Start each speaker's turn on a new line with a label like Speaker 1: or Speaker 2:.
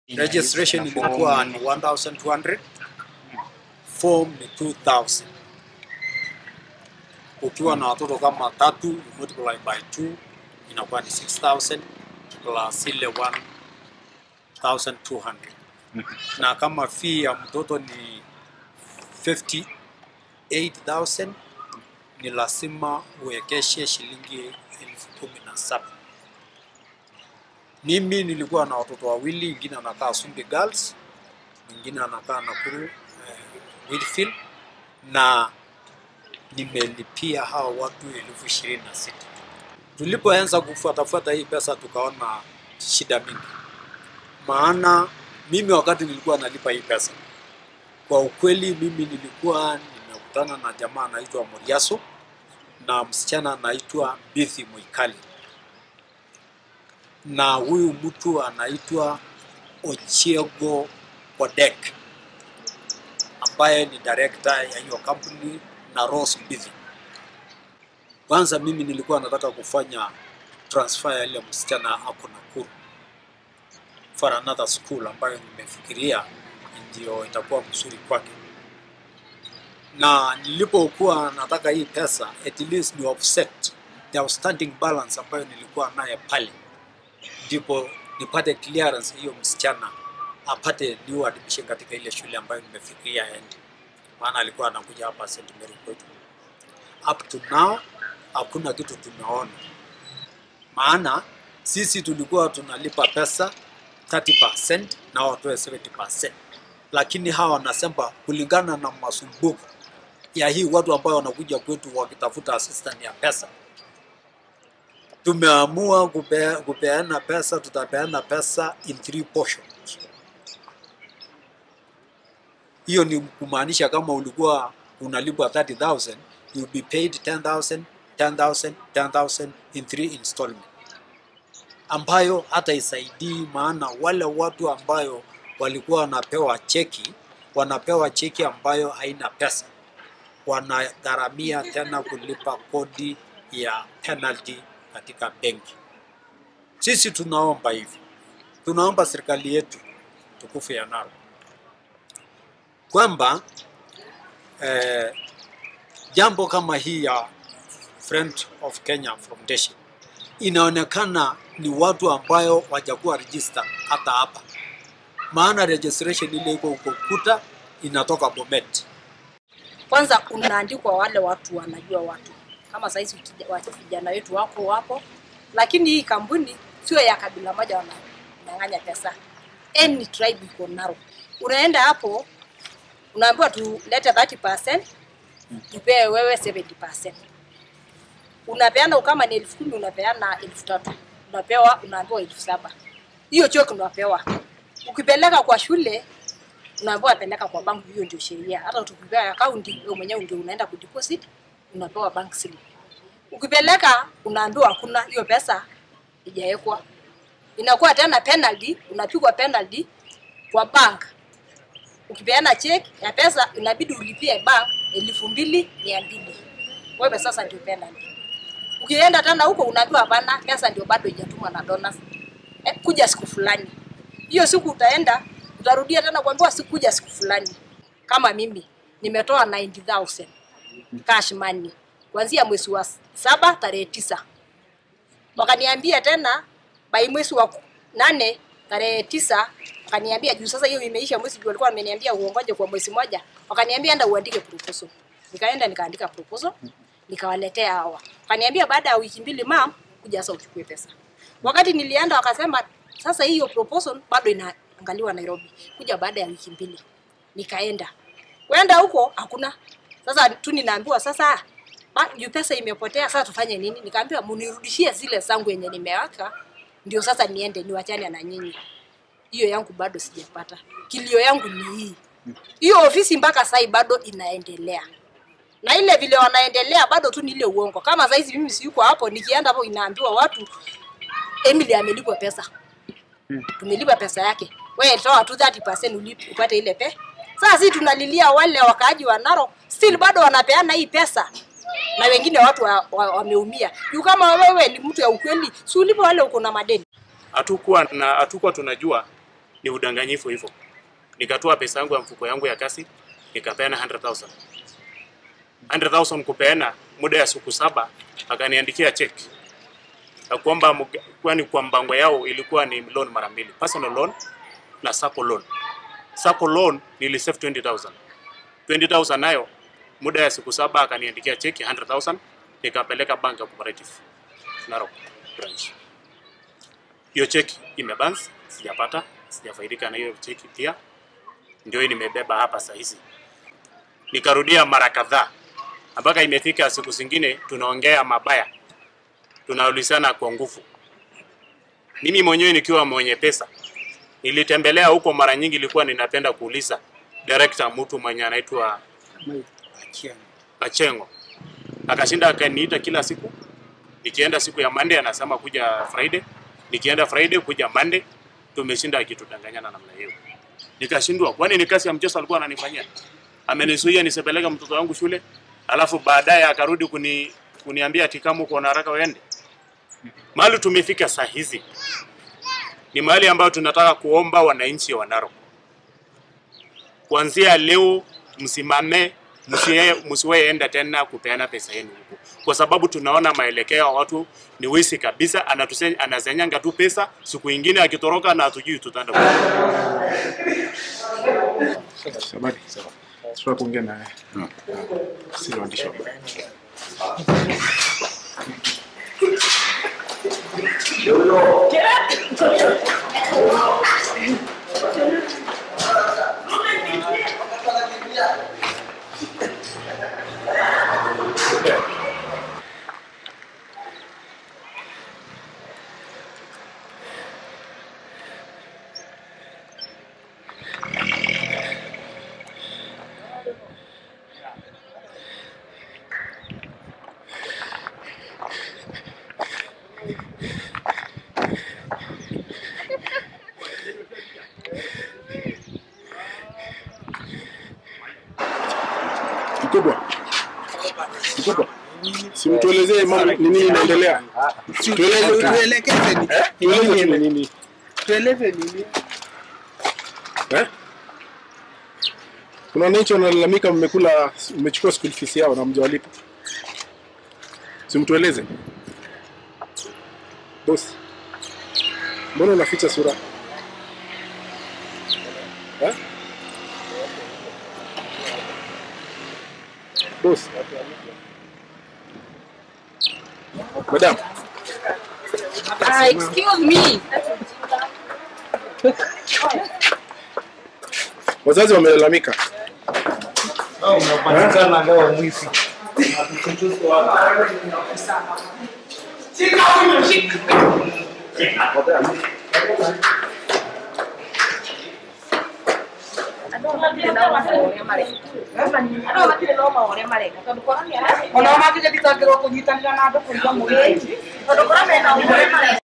Speaker 1: Registration ilikuwa ni 1200, form ni 2000. Ukiwa na watoto kama 3, you multiply by 2 inakuwa ni 6000 plus ile 1200. Na kama fee ya mtoto ni 58,000, ni lazima uwekeshe shilingi 17,000. Mimi nilikuwa na watoto wawili, mwingine anakaa Sumbi Girls, mwingine anakaa Nakuru Whitfield, na nimelipia hao watu 26,000. Tulipoanza kufuata hii pesa tukaona shida mingi. Maana mimi wakati nilikuwa nalipa hii pesa, kwa ukweli mimi nilikuwa nimekutana na jamaa anaitwa Moriaso na msichana anaitwa Bithi Moikali. Na huyu mtu anaitwa Ochiego Odek ambaye ni director ya hiyo company na Rose Bithi. Kwanza mimi nilikuwa nataka kufanya transfer ya ile msichana ako Nakuru for another school ambayo nimefikiria ndio itakuwa mzuri kwake. Na nilipokuwa nataka hii pesa at least ni offset the outstanding balance ambayo nilikuwa naye pale, ndipo nipate clearance hiyo msichana apate new admission katika ile shule ambayo nimefikiria aende. Maana alikuwa anakuja hapa St. Mary kwetu. Up to now hakuna kitu tumeona. Maana sisi tulikuwa tunalipa pesa 30% na watoe 70%. Lakini hawa wanasema kulingana na masumbuko ya hii watu ambao wanakuja kwetu wakitafuta assistant ya pesa, tumeamua kupeana pesa, tutapeana pesa in 3 portions. Hiyo ni kumaanisha kama ulikuwa unalipwa 30,000, you will be paid 10,000, 10,000, 10,000 in 3 installment. Ambayo hata isaidii, maana wale watu ambayo walikuwa wanapewa cheki ambayo haina pesa, wanagharamia tena kulipa kodi ya penalty katika benki. Sisi tunaomba hivi, tunaomba serikali yetu tukufu ya Narok kwamba jambo kama hii ya Friend of Kenya Foundation inaonekana ni watu ambayo wajakuwa register hata hapa. Maana registration ile iko ukuta inatoka Bomet.
Speaker 2: Kwanza unaandikwa wale watu wanajua watu. Kama saizi vijana wetu wako wapo, lakini hii kampuni sio ya kabila moja wananyang'anya pesa. Any tribe iko Narok. Unaenda hapo unaambiwa tulete 30%, tupewe wewe 70%. Unapeana kama ni 10,000 unapeana 3,000. Unaambiwa 7,000. Hiyo choki unapewa. Ukipeleka kwa shule unaambiwa peleka kwa bank, hiyo ndio sheria. Hata ukipewa account wewe mwenyewe ndio unaenda kudeposit, unapewa bank slip. Ukipeleka unaambiwa hakuna hiyo pesa haijawekwa. Inakuwa tena penalty, unapigwa penalty kwa bank. Ukipeana check ya pesa inabidi ulipie bank 2,200. Wewe sasa ndio penalty. Ukienda tena huko unaambiwa hapana, pesa ndio bado haijatumwa na donors. Kuja siku fulani. Hiyo siku utaenda, utarudia tena kuambiwa sikuja siku fulani. Kama mimi nimetoa 90,000 cash money kuanzia mwezi wa 7 tarehe 9. Wakaniambia tena by mwezi wa 8 tarehe 9, wakaniambia juu sasa hiyo imeisha mwezi, juu walikuwa wameniambia uongoje kwa mwezi moja. Wakaniambia enda uandike proposal. Nikaenda nikaandika proposal, nikawaletea hawa. Wakaniambia baada ya wiki 2 ma'am kuja sasa uchukue pesa. Wakati nilienda wakasema sasa hiyo proposal bado inaangaliwa Nairobi. Kuja baada ya wiki 2. Nikaenda. Kwenda huko hakuna. Sasa tu ninaambiwa sasa juu pesa imepotea, sasa tufanye nini? Nikaambiwa munirudishie zile zangu yenye nimeweka ndio sasa niende niwachane na nyinyi. Hiyo yangu bado sijapata. Kilio yangu ni hii. Hiyo ofisi mpaka sasa bado inaendelea. Na ile vile wanaendelea bado tu ni ile uongo. Kama sasa hizi mimi siyuko hapo, nikienda hapo inaambiwa watu Emily amelipwa pesa. Tumelipa pesa yake. Wewe toa tu 30% upate ile pesa. Sasa sisi tunalilia wale wakaaji wa Narok, still bado wanapeana hii pesa. Na wengine watu wameumia. Juu kama wewe ni mtu ya ukweli, si ulipo wale uko na madeni.
Speaker 3: Hatukuwa tunajua ni udanganyifu hivyo. Nikatoa pesa yangu ya mfuko yangu ya kazi, nikapeana 100,000. 100,000 kupeana, muda ya siku 7 akaniandikia check. Na kwamba kwani kwa mpango yao ilikuwa ni loan mara mbili, personal loan na sacco loan. Sacco loan nilisave 20,000. 20,000 nayo muda ya siku 7 akaniandikia check 100,000, nikapeleka bank cooperative Narok branch. Hiyo check imebansi, sijapata, sijafaidika na hiyo check pia. Ndio nimebeba hapa saa hizi. Nikarudia mara kadhaa mpaka imefika siku zingine tunaongea mabaya, tunaulizana kwa nguvu. Mimi mwenyewe nikiwa mwenye pesa nilitembelea huko mara nyingi, ilikuwa ninapenda kuuliza director mtu mwenye anaitwa Achengo. Akashinda akaniita kila siku. Nikienda siku ya Monday anasema kuja Friday, nikienda Friday kuja Monday. Tumeshinda akitudanganyana namna hiyo. Nikashindwa, kwani ni kazi ya mchezo alikuwa ananifanyia? Amenizuia nisipeleke mtoto wangu shule, alafu baadaye akarudi kuniambia ati kama uko na haraka uende. Mahali tumefika saa hizi ni mahali ambao tunataka kuomba wananchi wa Narok, kuanzia leo msimame, msiweenda tena kupeana pesa yenu huko, kwa sababu tunaona maelekeo ya watu ni wizi kabisa. Anazenyanga tu pesa, siku nyingine akitoroka na hatujui tutaenda
Speaker 4: Sabari, sawa. Sio kuongea naye. Sio waandishi wa habari. Mkubwa. Simtuelezee mambo nini inaendelea.
Speaker 5: Tuelekeze nini? Tueleze nini?
Speaker 4: Kuna wananchi wanalalamika mmechukua school fees yao na mjawalipa. Simtueleze. Boss. Mbona unaficha sura? Boss. Madam.
Speaker 2: Excuse me.
Speaker 4: Wazazi wamelalamika.
Speaker 5: Unapatikana leo mwizi.
Speaker 6: Ona makije bitagiro kunyitanira na andu kuiga mwiri. Tondu kora mena umwe mareka.